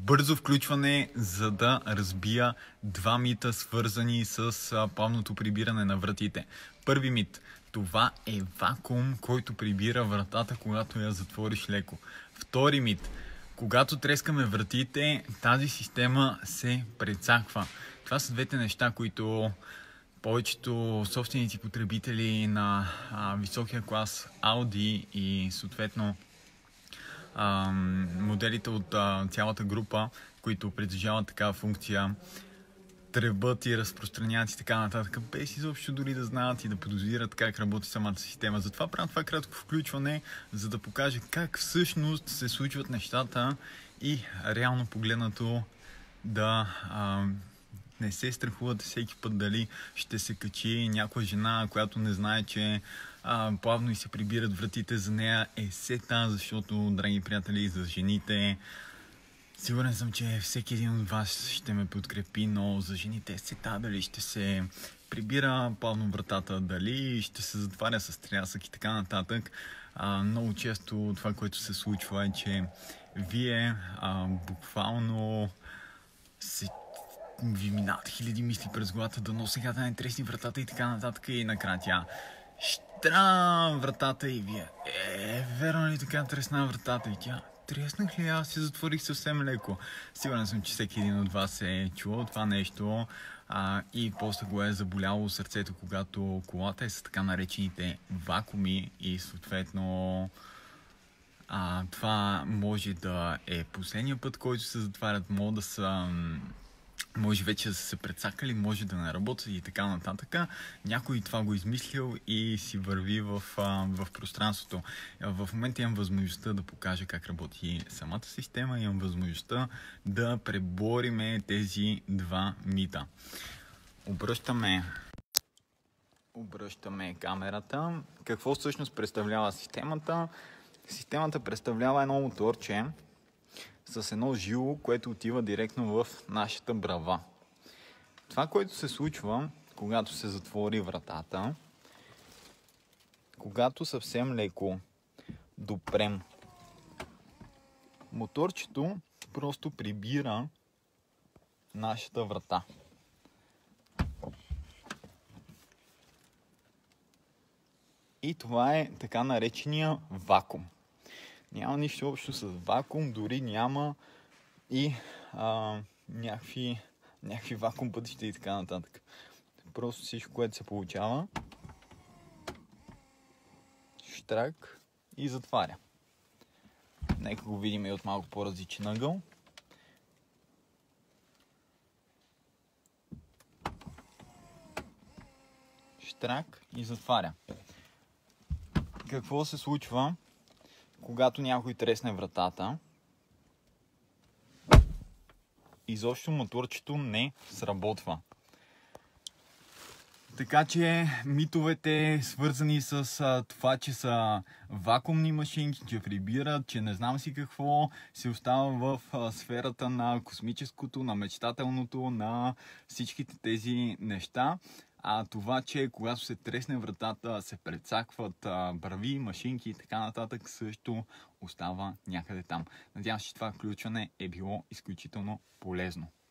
Бързо включване, за да разбия два мита, свързани с плавното прибиране на вратите. Първи мит. Това е вакуум, който прибира вратата, когато я затвориш леко. Втори мит. Когато трескаме вратите, тази система се прецаква. Това са двете неща, които повечето собственици потребители на високия клас Audi и съответно моделите от цялата група, които притежават такава функция, тръбят и разпространяват и така нататък, без изобщо дори да знаят и да подозират как работи самата система. Затова правя това кратко включване, за да покажа как всъщност се случват нещата и реално погледнато да не се страхуват всеки път дали ще се качи някоя жена, която не знае, че плавно и се прибират вратите за нея, е сета, защото, драги приятели, за жените сигурен съм, че всеки един от вас ще ме подкрепи, но за жените е сета дали ще се прибира плавно вратата, дали ще се затваря с трясък и така нататък. Много често това, което се случва, е, че вие буквално ви минават хиляди мисли през главата, дано сега да не тресни вратата и така нататък, и накрая тя щрам вратата и вие верно ли така тресна вратата, и тя треснах ли? Аз се затворих съвсем леко. Сигурен съм, че всеки един от вас е чувал това нещо и после го е заболяло сърцето, когато колата е с така наречените вакууми и съответно това може да е последния път, който се затварят, може вече да са се прецакали, може да не работят и така нататък. Някой това го измислил и си върви в пространството. В момента имам възможността да покажа как работи самата система, имам възможността да пребориме тези два мита. Обръщаме камерата. Какво всъщност представлява системата? Системата представлява едно моторче с едно жило, което отива директно в нашата брава. Това, което се случва, когато се затвори вратата, когато съвсем леко допрем моторчето, просто прибира нашата врата. И това е така наречения вакуум. Няма нищо общо с вакуум, дори няма и някакви вакуум пътища и така нататък. Просто всичко, което се получава, щрак и затваря. Нека го видим и от малко по-различен ъгъл. Щрак и затваря. Какво се случва, когато някой тресне вратата? Изобщо моторчето не сработва. Така че митовете, свързани с това, че са вакуумни машинки, че прибират, че не знам си какво, се остава в сферата на космическото, на мечтателното, на всичките тези неща. Това, че когато се тресне вратата, се прецакват брави, машинки и така нататък, също остава някъде там. Надявам се, че това включване е било изключително полезно.